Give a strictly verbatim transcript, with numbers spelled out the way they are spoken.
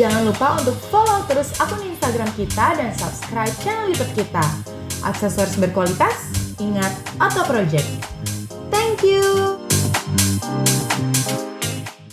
Jangan lupa untuk follow terus akun Instagram kita dan subscribe channel YouTube kita. Aksesoris berkualitas, ingat Otto Project. Thank you!